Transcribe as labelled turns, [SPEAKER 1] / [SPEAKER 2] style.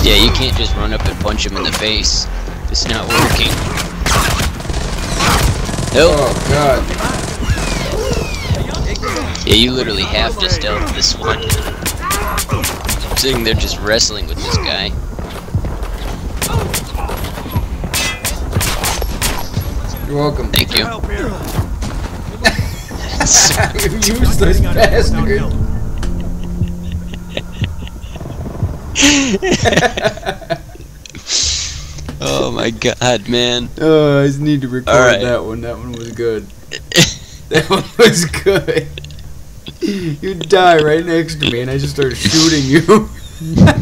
[SPEAKER 1] Yeah, you can't just run up and punch him in the face. It's not working. Nope.
[SPEAKER 2] Oh god.
[SPEAKER 1] Yeah, you literally have to stealth this one. I'm sitting there just wrestling with this guy.
[SPEAKER 2] You're welcome.
[SPEAKER 1] Thank you.
[SPEAKER 2] You useless bastard.
[SPEAKER 1] Oh my god, man.
[SPEAKER 2] Oh, I just need to record that one. That one was good. That one was good. You die right next to me and I just started shooting you.